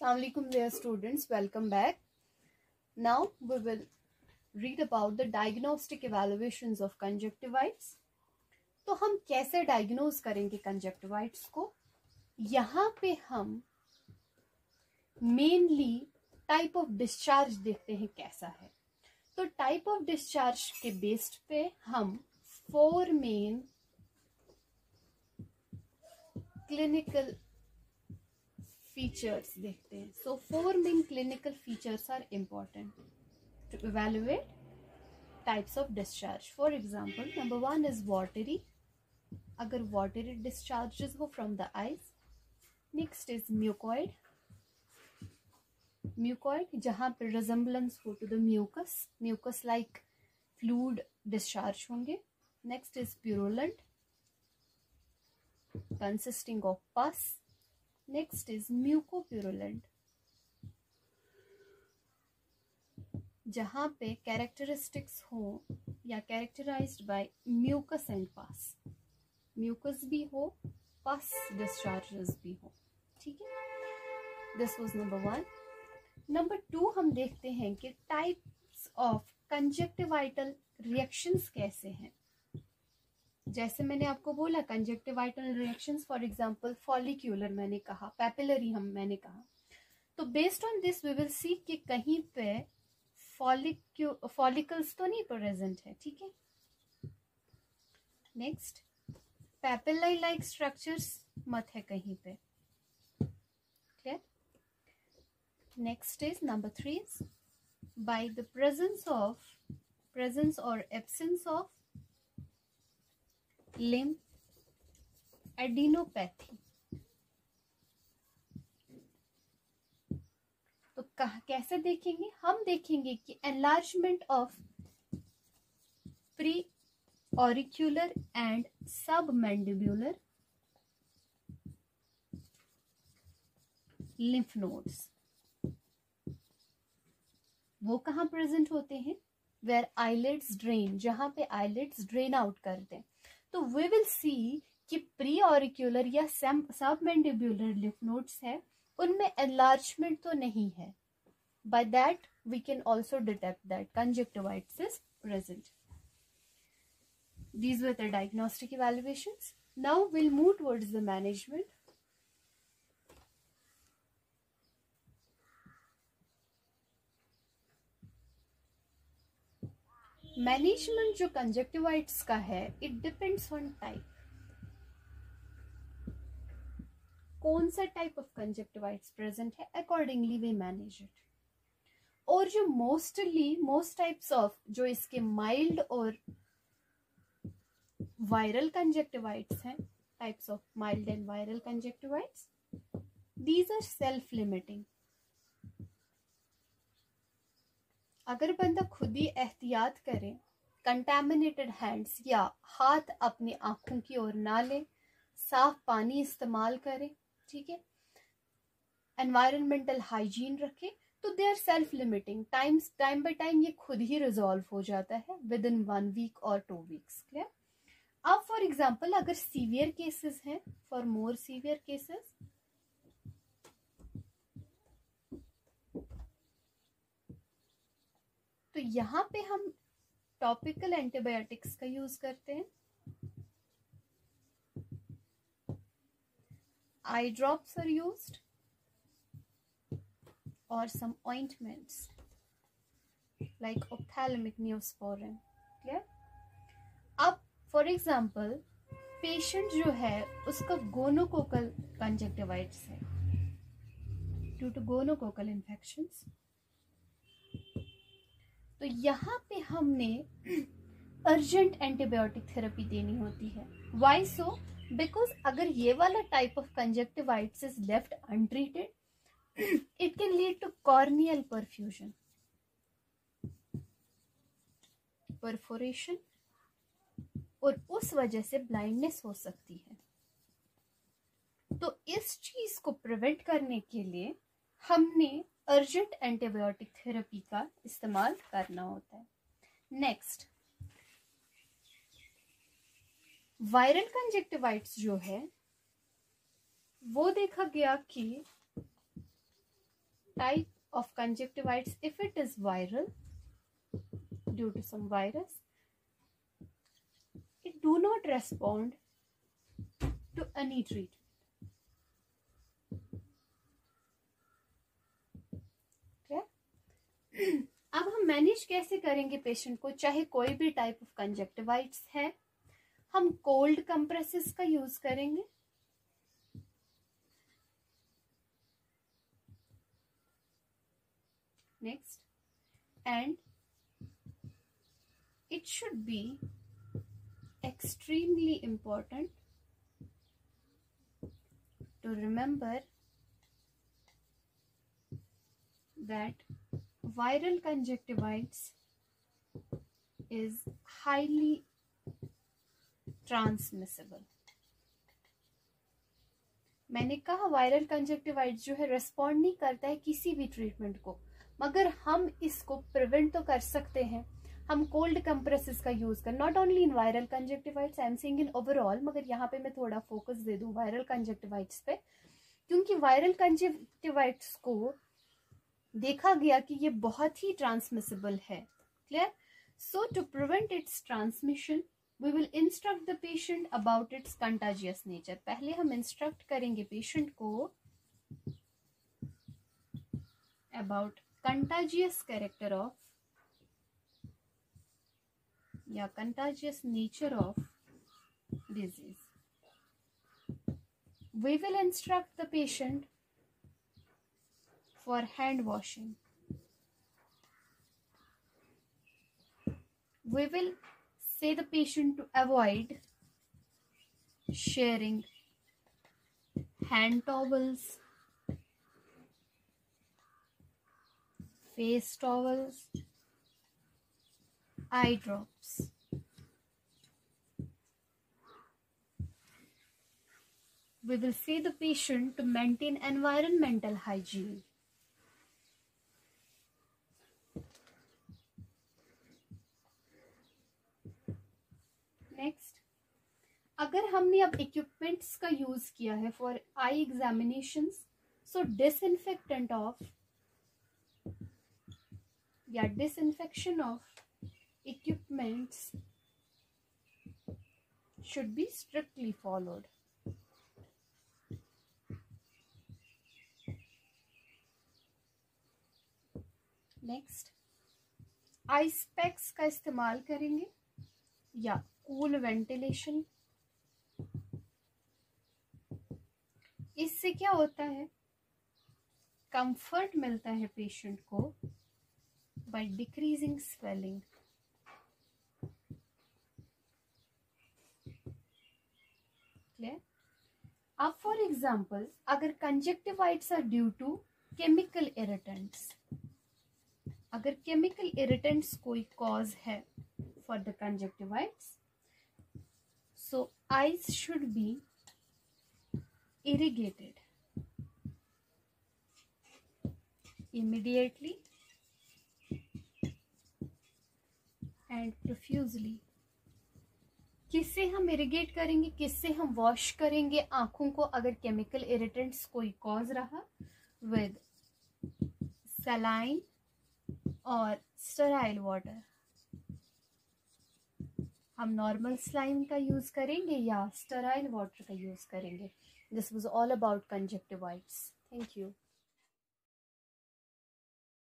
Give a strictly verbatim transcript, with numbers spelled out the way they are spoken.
Assalamualaikum dear students, welcome back. Now we will read about the diagnostic evaluations of conjunctivitis. तो हम कैसे diagnose करेंगे कंजक्टिवाइट्स को? यहाँ पे हम मेनली टाइप ऑफ डिस्चार्ज देखते हैं कैसा है. तो टाइप ऑफ डिस्चार्ज के बेस्ड पे हम फोर मेन क्लिनिकल features देखते हैं. So four main clinical features are important to evaluate types of discharge. For example, number one is watery. अगर watery discharges हो from the eyes. Next is mucoid. Mucoid जहाँ पे resemblance हो to the mucus, mucus like fluid discharge होंगे. Next is purulent, consisting of pus. Next is mucopurulent, जहाँ पे characteristics हो या characterized by mucus and pus. Mucus भी हो, pus discharges भी हो. ठीक है? This was number one. Number two हम देखते हैं कि types of conjunctivital reactions कैसे हैं. जैसे मैंने आपको बोला conjunctival reactions, for example follicular मैंने कहा, पैपिलरी हम मैंने कहा. तो based on this we will see कि कहीं पे फॉलिक्यू फॉलिकल्स तो नहीं प्रेजेंट है. ठीक है. नेक्स्ट, पैपिलाई लाइक स्ट्रक्चर्स मत है कहीं पे. Clear. Next is number three is by the presence of presence और एब्सेंस ऑफ lymph adenopathy. तो कहा कैसे देखेंगे? हम देखेंगे कि enlargement of pre-auricular and submandibular lymph nodes. वो कहाँ प्रेजेंट होते हैं? where eyelids drain, जहां पे eyelids drain out करते हैं. तो वी विल सी कि प्री ऑरिक्यूलर या सबमैंडिब्यूलर लिम्फ नोड्स है, उनमें एनलार्जमेंट तो नहीं है. By that we can also detect that conjunctivitis is present. These were the diagnostic evaluations. Now will move towards the management. Management जो कंजक्टिवाइटिस का है, इट डिपेंड्स ऑन टाइप. कौन सा टाइप ऑफ कंजक्टिवाइटिस प्रेजेंट है, accordingly we manage it. और जो mostly most types of जो इसके माइल्ड और वायरल कंजक्टिवाइटिस हैं, types of mild and viral conjunctivitis, these are self limiting. अगर बंदा खुद ही एहतियात करे, कंटामिनेटेड हैंड्स या हाथ अपनी आंखों की ओर ना ले, साफ पानी इस्तेमाल करे, ठीक है, एनवायरमेंटल हाइजीन रखे, तो they are self limiting. Times time by time ये खुद ही रिजॉल्व हो जाता है विद इन वन वीक और टू वीक्स. क्लियर. अब फॉर एग्जाम्पल अगर सीवियर केसेस हैं, फॉर मोर सीवियर केसेस, तो यहाँ पे हम टॉपिकल एंटीबायोटिक्स का यूज करते हैं. आई ड्रॉप्स आर यूज्ड और some ointments like ophthalmic neosporin. Clear. अब फॉर एग्जांपल पेशेंट जो है उसका गोनोकोकल कंजक्टिवाइटिस है ड्यू टू गोनोकोकल इन्फेक्शंस. तो यहाँ पे हमने अर्जेंट एंटीबायोटिक थेरेपी देनी होती है. Y so? बिकॉज अगर ये वाला type of conjunctivitis is left untreated, it can lead to corneal perfusion, perforation, और उस वजह से ब्लाइंडनेस हो सकती है. तो इस चीज को प्रिवेंट करने के लिए हमने अर्जेंट एंटीबायोटिक थेरेपी का इस्तेमाल करना होता है. नेक्स्ट, वायरल कंजक्टिवाइटिस जो है वो देखा गया कि type of conjunctivitis, if it is viral, due to some virus, it do not respond to any treatment. अब हम मैनेज कैसे करेंगे पेशेंट को, चाहे कोई भी टाइप ऑफ कंजक्टिवाइटिस है, हम कोल्ड कंप्रेसेस का यूज करेंगे. Next, and it should be extremely important to remember that viral conjunctivitis is highly transmissible. मैंने कहा वायरल कंजक्टिवाइटिस जो है रेस्पॉन्ड नहीं करता है किसी भी ट्रीटमेंट को, मगर हम इसको प्रिवेंट तो कर सकते हैं. हम कोल्ड कंप्रेसेस का यूज कर, not only in viral conjunctivitis, I am saying in overall, मगर यहाँ पे मैं थोड़ा फोकस दे दूं वायरल कंजक्टिवाइटिस पे, क्योंकि वायरल कंजक्टिवाइटिस को देखा गया कि ये बहुत ही ट्रांसमिसिबल है. Clear? So to prevent its transmission we will instruct the patient about its contagious nature. पहले हम इंस्ट्रक्ट करेंगे पेशेंट को अबाउट कंटाजियस कैरेक्टर ऑफ या contagious nature of disease. We will instruct the patient for hand washing. We will say the patient to avoid sharing hand towels, face towels, eye drops. We will say the patient to maintain environmental hygiene. Next, अगर हमने अब equipments का use किया है for eye examinations, so disinfectant of या disinfection of equipments should be strictly followed. Next, ice packs का इस्तेमाल करेंगे या कूल वेंटिलेशन. इससे क्या होता है, कंफर्ट मिलता है पेशेंट को by decreasing swelling. अब फॉर एग्जाम्पल अगर conjunctivitis are due to chemical irritants, अगर केमिकल इरिटेंट्स कोई कॉज है for the conjunctivitis, so eyes should be irrigated immediately and profusely. किससे हम इरिगेट करेंगे, किससे हम वॉश करेंगे आंखों को अगर केमिकल इरिटेंट्स कोई कॉज रहा, विद सलाइन और स्टेराइल वाटर. हम नॉर्मल सलाइन का यूज करेंगे या स्टेराइल वाटर का यूज करेंगे. This was all about conjunctivitis. Thank you.